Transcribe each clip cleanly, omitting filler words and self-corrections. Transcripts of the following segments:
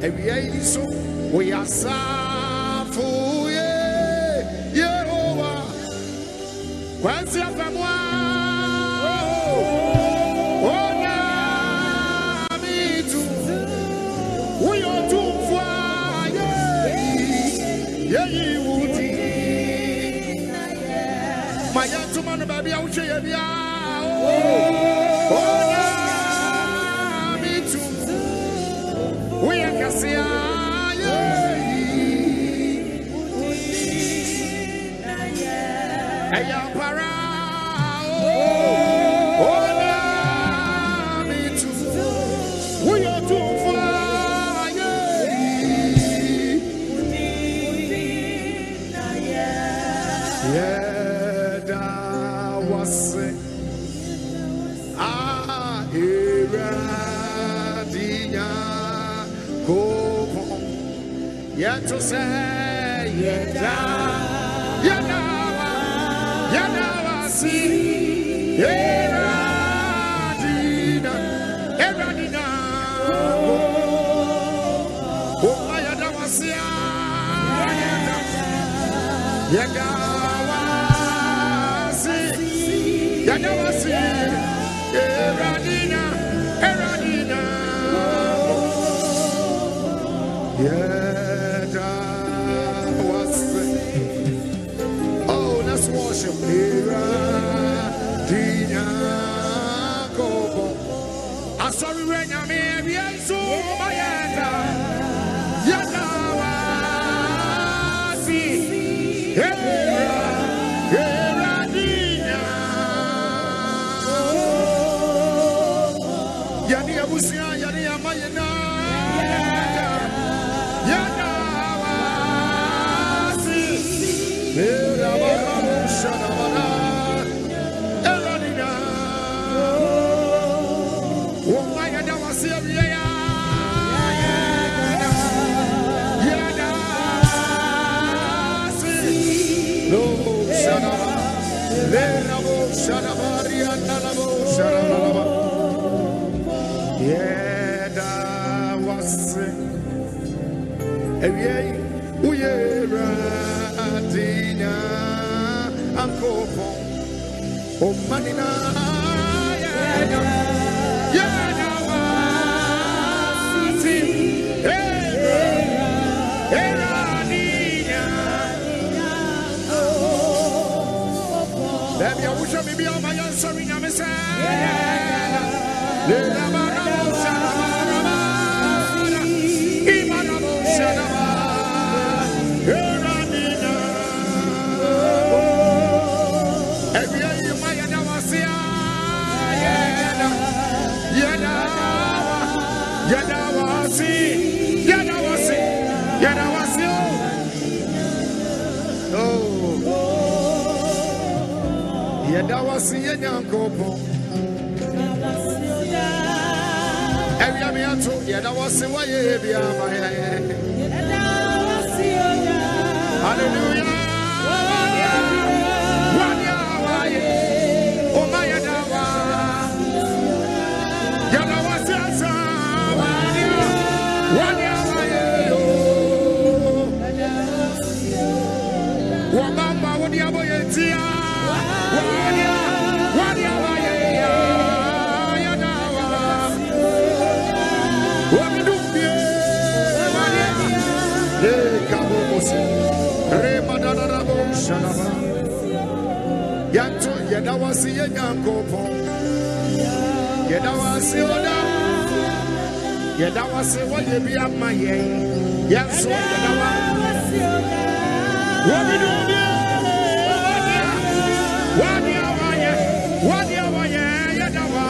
Every so we are for Yehovah. What's your family? My gentleman, baby, I'll show you. Me too. We are Cassia. I am para. Me too. We are too far. To say, Yadawa, see, Eradina, oh, my Yadawa, see, Yadawa, see, Eradina, yeah. Worship I'm sorry when I'm here, so my Yadawa, see, Yadia Busia, Yadia Mayana, Yadawa, see, Eradina, oh my Yadawa, see, oh manina, baby, I wish I may be on my answer in a Yadawasi Yankopo. Every amiato, Yadawasi Wayabia, hallelujah. Oh, my Yadawa. Yadawasi Wabamba, what you Yanto Yadawasi Yankopo Yadawasi Oda Yadawasi what you be at my yes, Yadawasi what we do what you Yadawa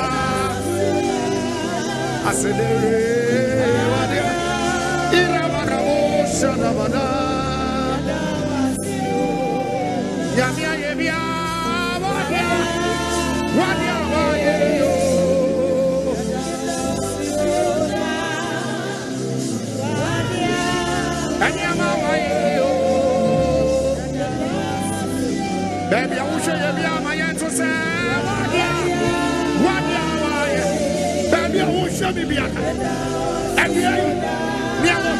I said Irabarabo Shadabada Yamia Yabia Baby, I will show you my answer. Baby, I will show me.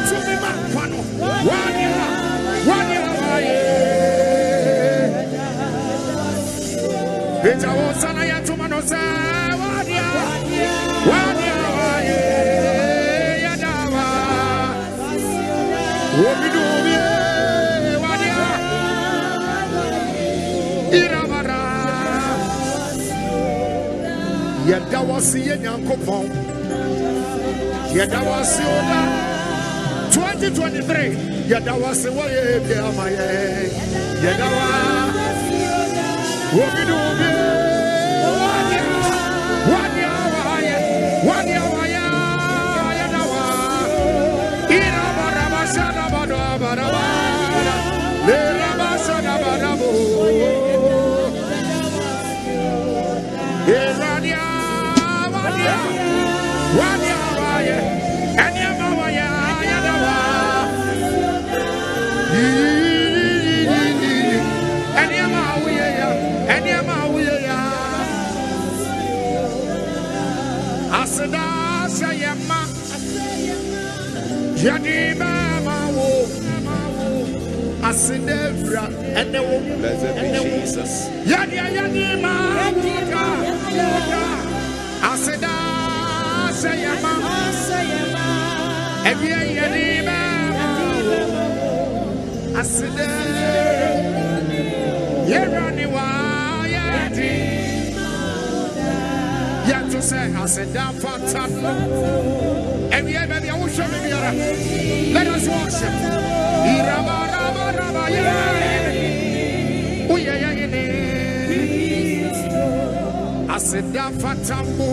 It's a Wasana Yatumanosa, Wadia, Yadawa, Wobidubia, Wadia, Irabara, Yadawasi Yankopon, Yadawasi 2023, Yadawasi Waye, Yadawa, Wobidubia. Asidevra and the woman, blessed be Jesus. Yadia Yadima, Asida, Sayama, Evia Yadima, Asida, Yeraniwa, Yadi, Yatu say, Asida, Fatama, Evia, baby, I will show me. Let us worship. Asida fatambo,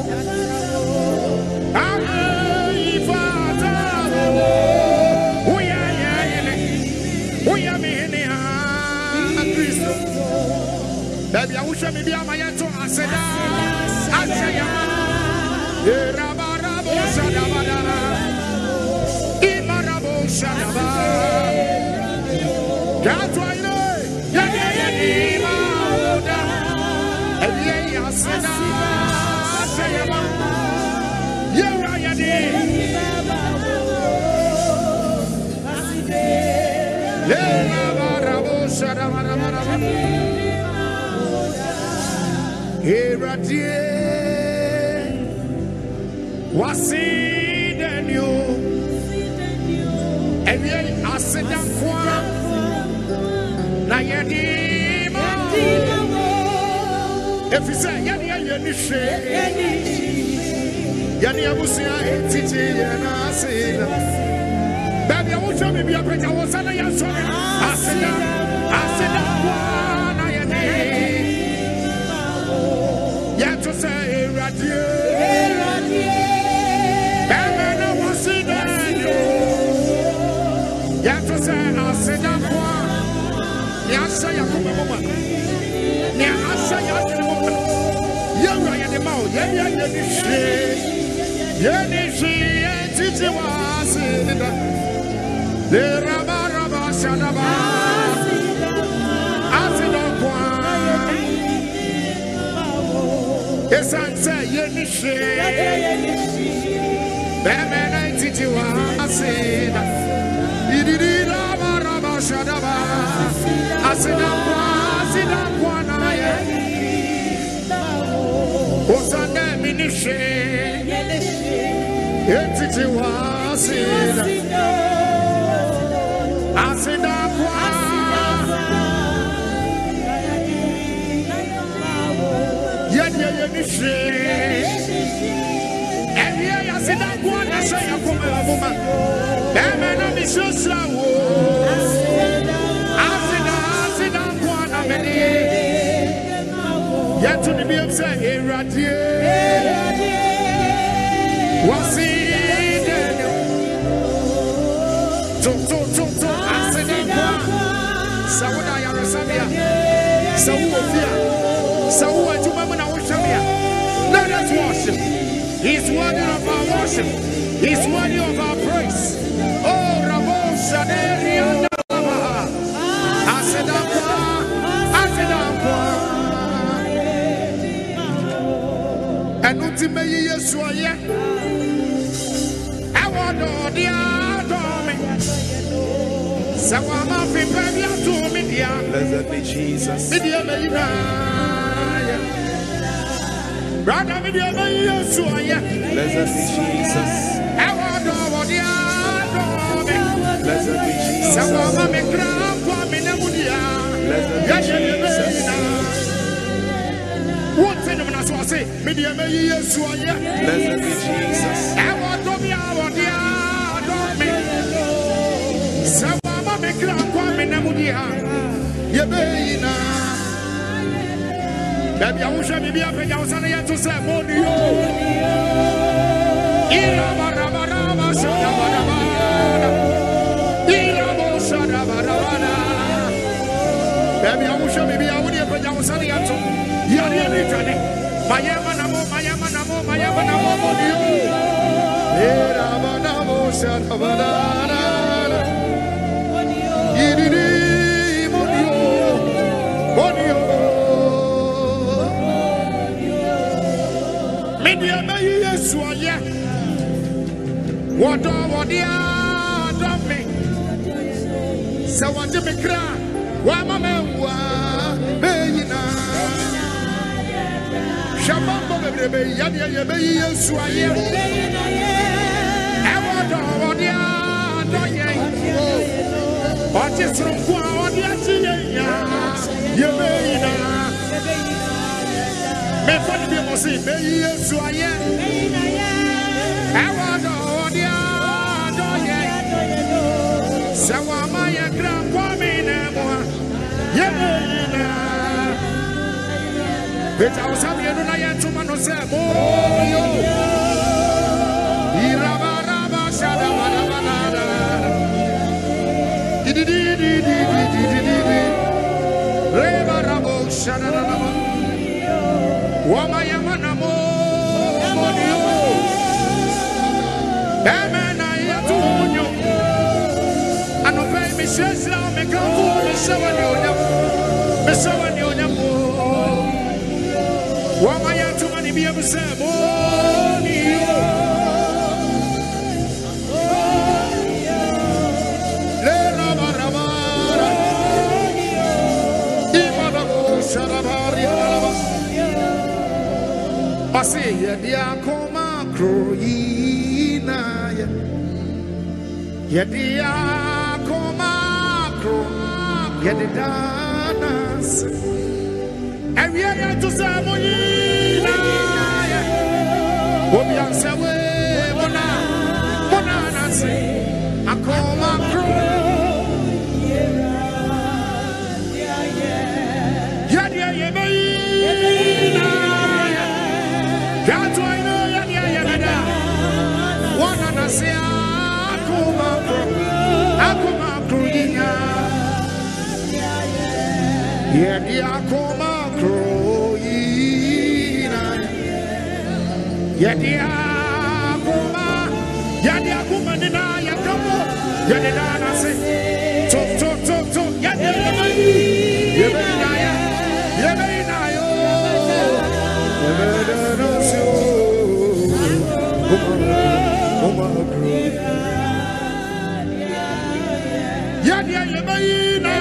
baby, I wish me be a mayato. Asida, Asayama, Rabarabo, Sadabada, Imarabo, Sadaba. That's why what's in you? And yet I said that for if you say Yani Abusia, Titi, and I say, Baby, I will show me a break. I was on a young son. I said, yeah, to say, Radio. Baby, I was in you. Yeah, to say, I said, yes, I am a woman. Yeah, I say, I am a woman. Young, I am the mouth. Yeah, Yenishi and Titi was in the Rabaraba Shadaba. Yes, I say Yenishi. Bemen and Titi was in the Rabaraba Shadaba. What's on the Ministration? Entity was in Asidaqua. Yet, and here Asidaqua, I say, a woman. Bemen of the Susla. Asidaqua, yet to the beam say, Radio. What's it? Let us worship. He's worthy of our worship. He's worthy of our praise. Oh, Ramo Shaderi and and ultimately, yes, I want the adore. So I'm off in Pent to media. Blessed be Jesus. Media, Brother, me dear, me yes, blessed be Jesus. Blessed be Jesus. Blessed be Jesus. What thing when I say, me dear, me yes, blessed be Jesus. Baby, I wish I be up and I was on the to say, Monio. Irabarabara, Shadabarabara. Irabo Shadabarabara. Baby, I wish I be up and I was on the to Yari. Mayamanamo, Monio. Irabanamo, Shadabarabara. Monio. Media may yes, what do me? So what do me cry? Why, Mamma, Bayina Shabamba, baby, yes, what is from what you me fun be mo si me yesu aye e wa do dia do ye se wa ma ye gra kwa mi na mo ye na beta o sabi no na ye tuma no se mo yo iraba shada bana di reba rabo shada na Wamayamanamo, Monio, Bamana, Yatunyo, and obey me, says now, make a fool, Miss Savanionia, Wamayatumani be able to say, Monio, Lerabara, Imadabo, Sharabaria. I say, yeah, come on, Croina, yeah, come on, yeah, the danas, and we are to Samoina, Obian Sawe, Mona, say, I come on, That's why I know Yada. One and I say, Akuma Kruina. Yadi Akuma Kruina. Yadi Akuma Nina Yakamo. Yadi Dana say, Talk, Yadi Yabenaya. Yadia Yabaina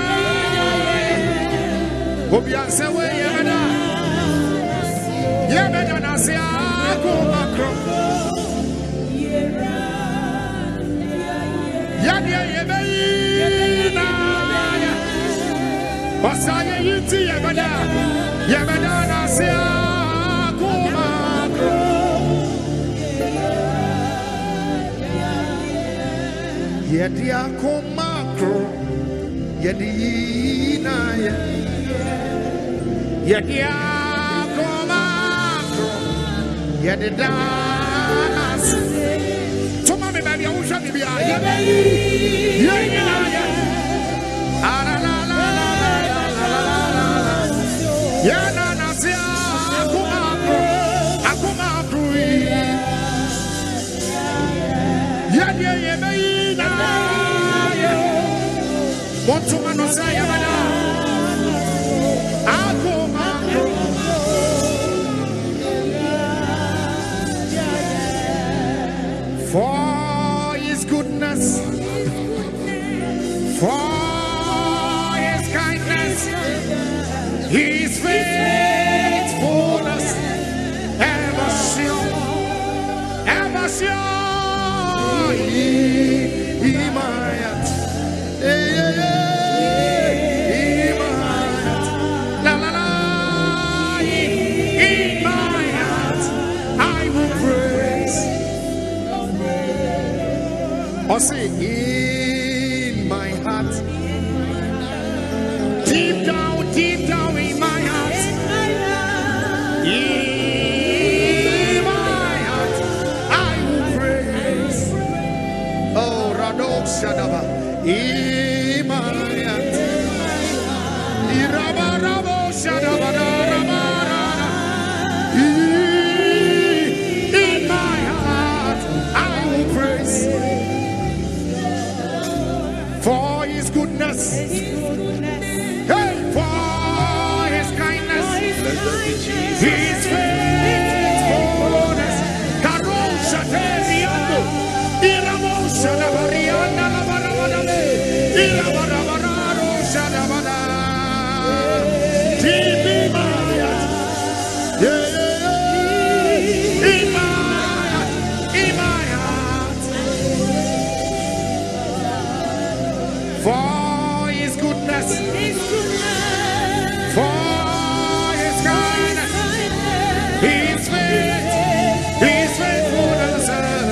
Obian Sawe Yamada Yamada Nasia Macro Yadia Yabaina Pasaya Yiti Yamada Nasia Macro Yadia Macro Yadina Yadia Macro Yadidas Toma me baby I wish I could be for his goodness, for his kindness, his faithfulness, and Say in my heart, deep down in my heart, in my heart, I will praise. Oh, Radok Shadaba, in my heart, Irabarabo Shadaba, in my heart, I will praise. For his goodness, hey, for his kindness, his faithfulness. Karosha Tediando, Iramosha Lavariana Lavarabada, Irabarabararo Shadabada, deep in my heart, yeah, in my heart. For his goodness, for his kindness, his faithfulness,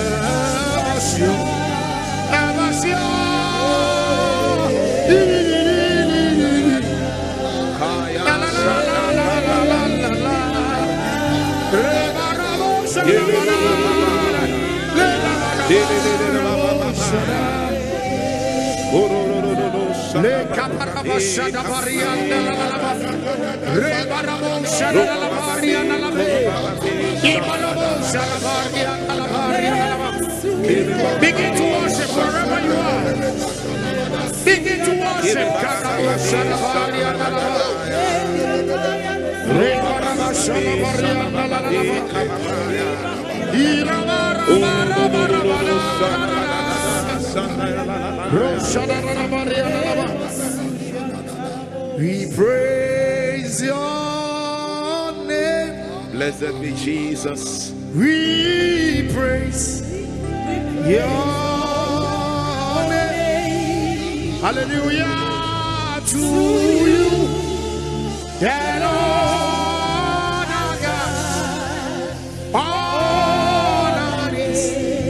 Le caparaba shada varianda la lava, rebarabo shada la varianda la ibalabo shada varianda la varianda. Begin to worship wherever you are. Begin to worship. Carabo shada varianda la rebaraba shada varianda la we praise your name. Blessed be Jesus. We praise your name. Hallelujah to you, the Lord our God. Honor is.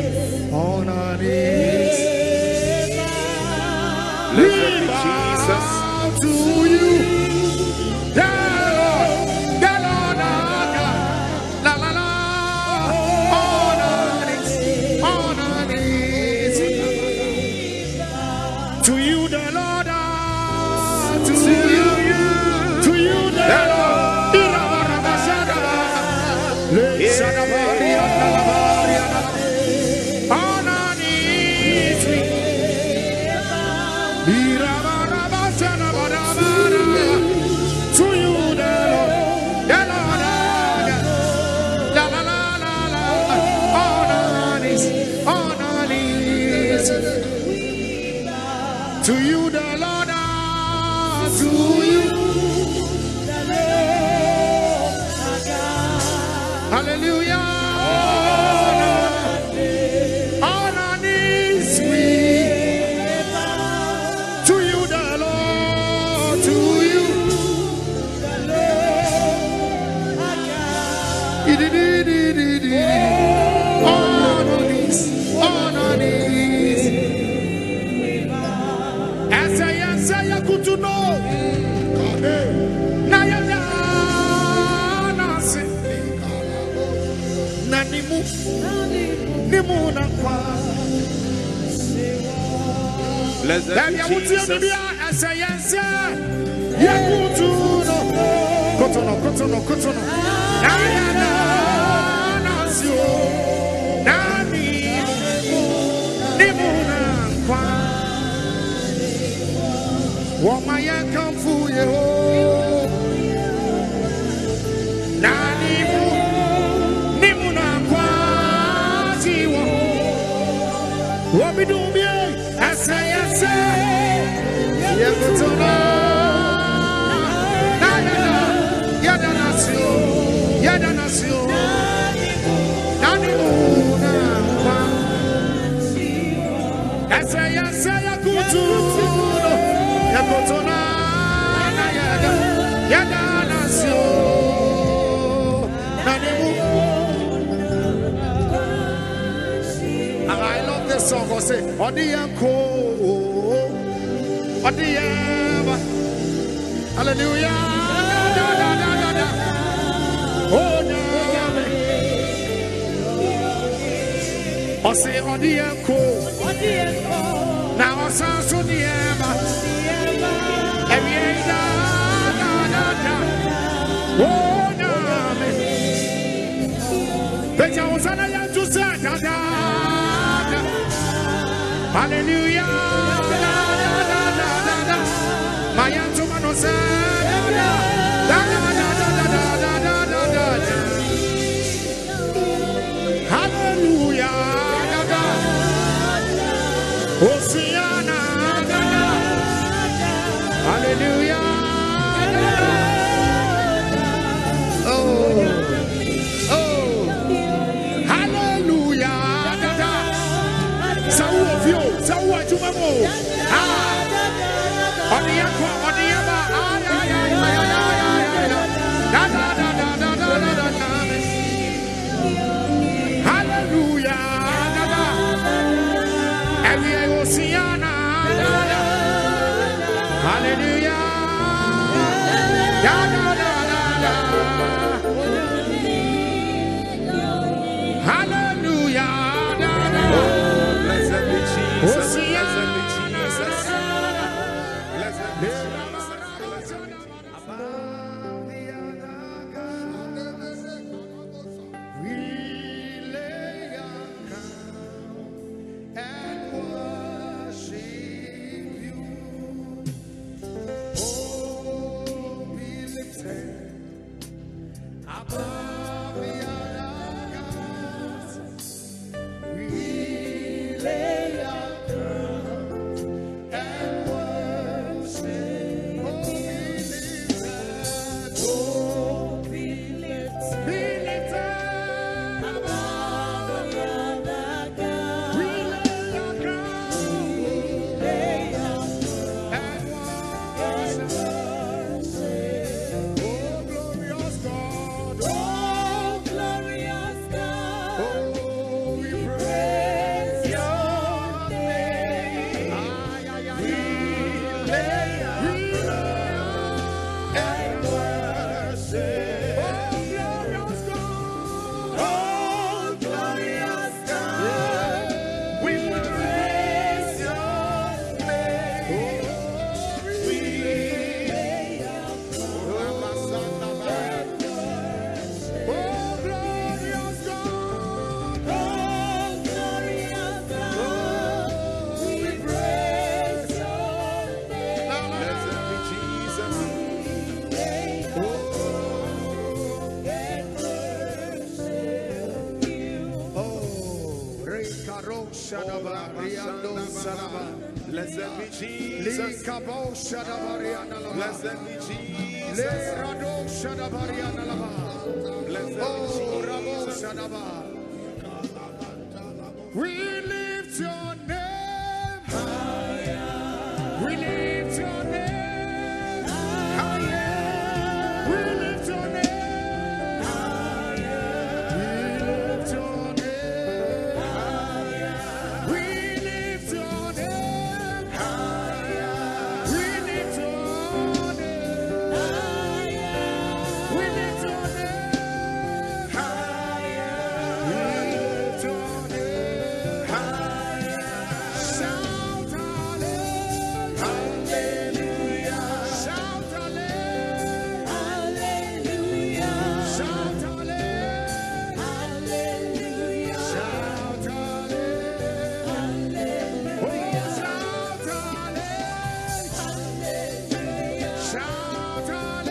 Blessed be Jesus. To you, the Lord our God. La la la. Honor is. To you, the Lord. To you, the Lord. Honor is. To you, the Lord, la la la la, honor is. To you, the Lord, to you, hallelujah, honor is sweet. To you, the Lord, to you. Honor is. As I could to know. Blessed be Jesus. What my come for you? Nanimu Nimuna Quasi. What we do me? I say, Yakutona Yadanasio Nanimu. I love this song. I say, Odiyanko, Odiyama, hallelujah. Oh, I say, Odiyanko, now I sound so Odiyama, oh, but I was on a to say, hallelujah. My gentleman was hallelujah. Oceana, hallelujah. Blessed be Jesus. Blessed be Jesus. We lift your name higher. We lift your name higher. We lift your name higher. We lift your name higher. We lift your name higher. We lift your name higher. We lift your name higher. We lift your name higher. Shout hallelujah. Shout hallelujah. Shout hallelujah. Shout hallelujah. Oh, shout hallelujah. Shout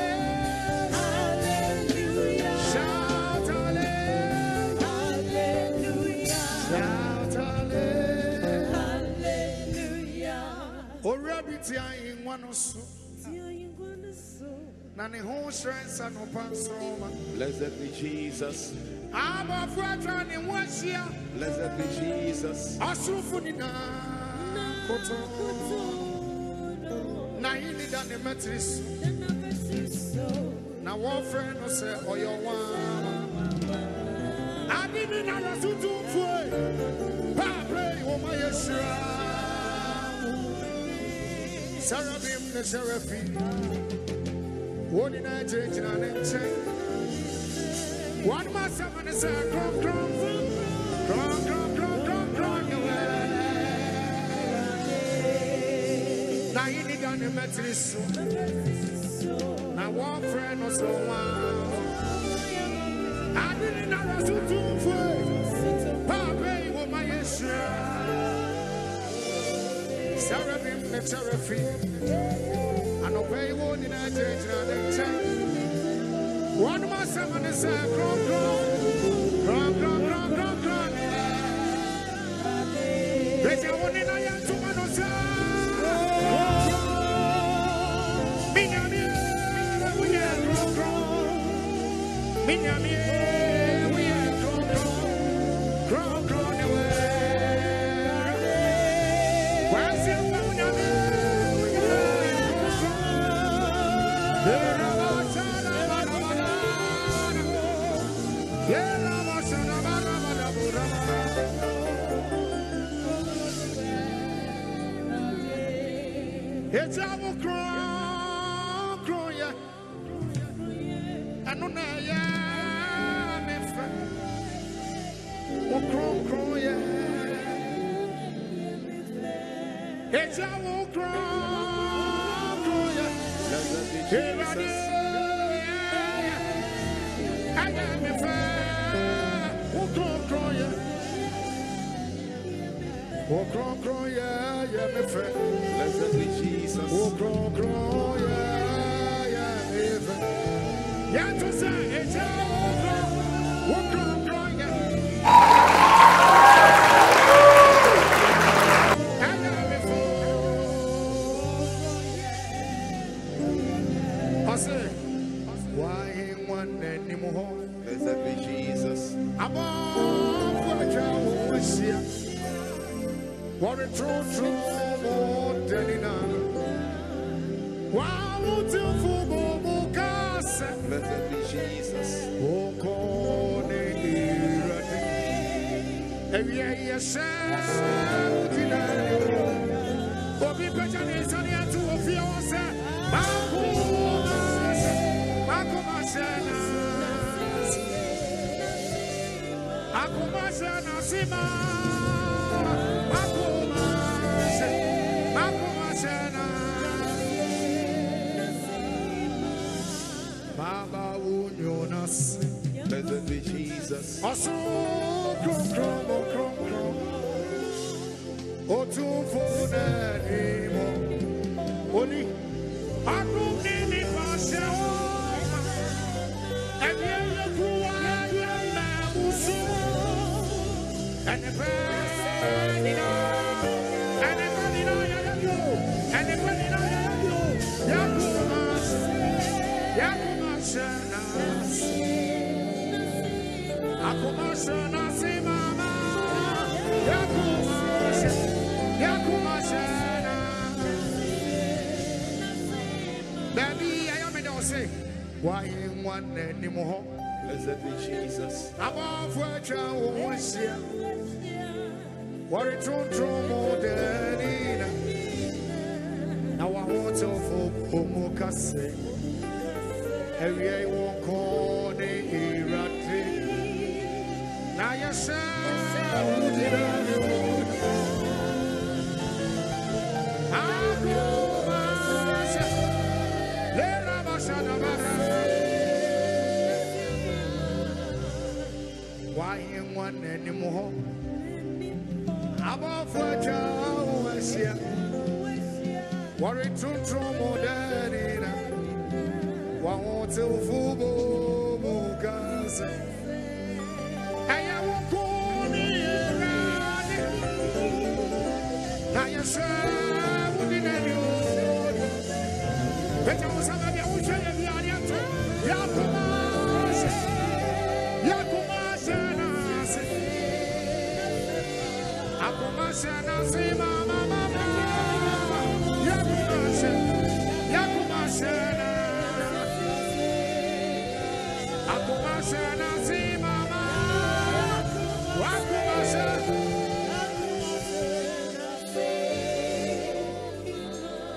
hallelujah. Shout hallelujah. Shout hallelujah. Oh, rabbit, I in one so. Nani who strengths and open soma. Blessed be Jesus. Abba Fratra in Washia. Blessed be Jesus. Asufunina. Now you need an mattress. Now one friend will say, oh, you're one. I didn't know what to do for it. Papa, oh, my Yeshua. Sarabim, the Seraphim. What did I change? And I didn't change. One more seven is a crom, crom, crom, crom, crom, crom, crom, now you need an mattress. Now one friend was so one. I didn't know what to do for it. Papa, oh my Yeshua. Seraphim, the Seraphim. And obey one in a change and a change. One more seven is a crom, crom, crom, crom, crom, crom, crom. There's a one in a young woman or so. It's our crown, yeah. I know now, yeah, my friend. Oh, crown, yeah. It's our crown, yeah. Here I am, I am my friend. Oh, crown, yeah. Oh, crown, yeah, yeah, my friend. Blessed be Jesus. Oh, crow, yeah, yeah, yeah. Yeah, to say, it's a crow, yeah. I say, why ain't one anymore? Blessed be Jesus. I'm off for a job this year. What a true, more than enough. Wow, to football, Blessed be Jesus. oh, God, every year, sir, Bobby Petan is on the two of yours, Akumasana, Sima. Blessed be Jesus. Also, crom, crom, oh, to for the name. Only, I don't need it myself. And you and the brand, and the Baby, I am in say, why in one anymore? Blessed be Jesus. I'm off for a child once here. What a true more than now I want to for Omokase. Every I won't call the Irate. Now you shall did why in one anymore? I'm off for a child once here. What a true more than one to football, Mocas. I won't call the now you shall within you. But I was having a wish of the audience. Yakumas, Mama.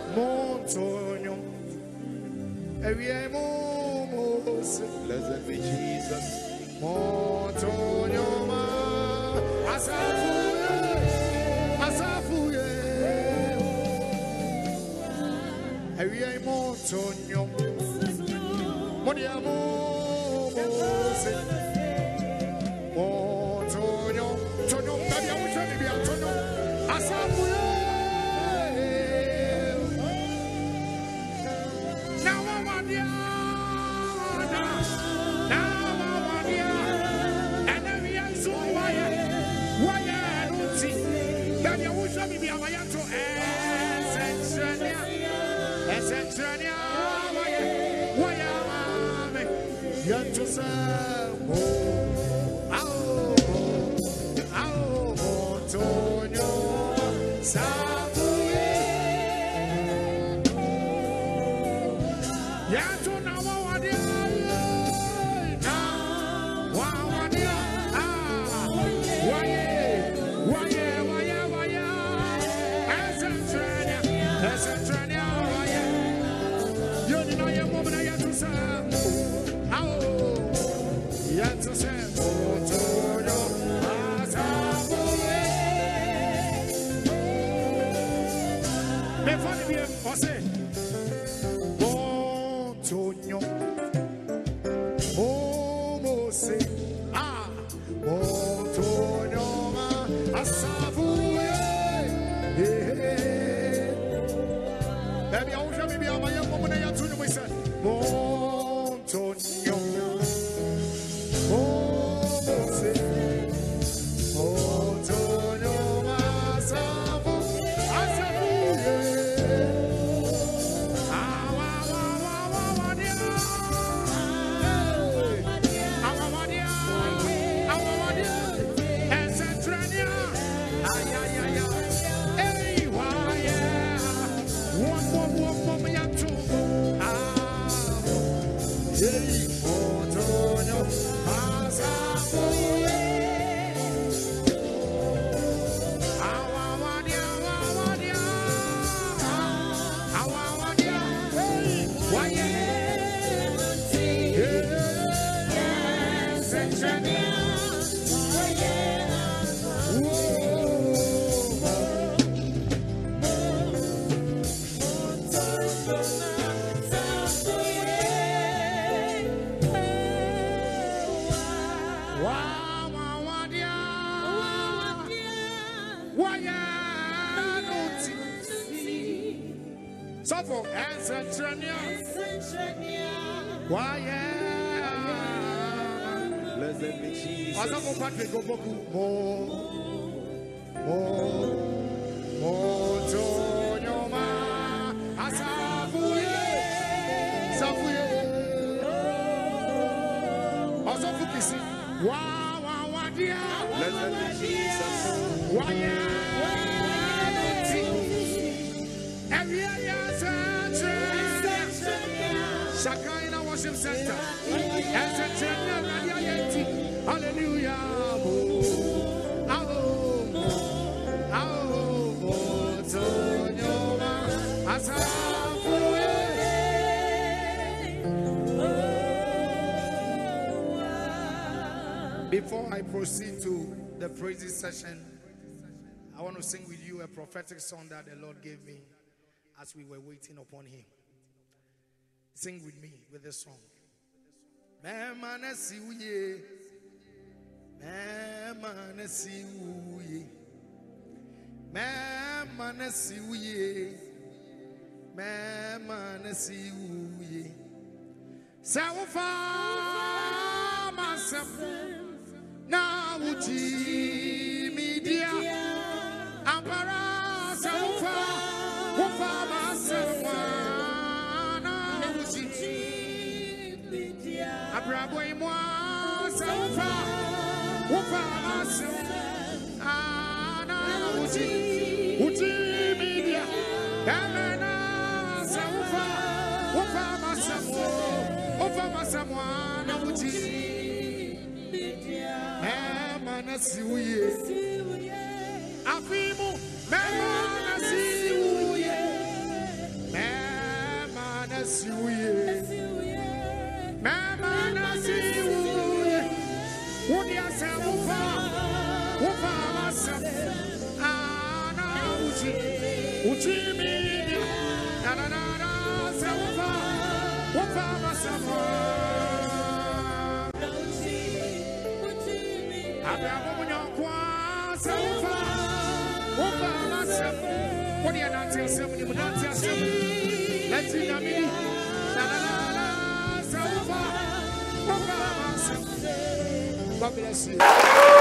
Montonyo. Blessed be Jesus. Montonyo ma asafuye asafuye. Ewie montonyo. Moniamo mose. Montonyo tonyo tabi amushani bi atonyo asafuye. Blessed be Jesus. Shakaina Worship Center. Hallelujah. Before I proceed to the praises session, I want to sing with you a prophetic song that the Lord gave me as we were waiting upon Him. Sing with me with this song. Memanasiuye, Memanasiuye, Memanasiuye, Memanasiuye. Sawfa masam na uji media ampara sawfa wafa masam na uji media abrabo imwa sawfa wafa masam na uji media amana sawfa wafa masam Masamwana uji Memanasiuye Afimu Memanasiuye God bless you.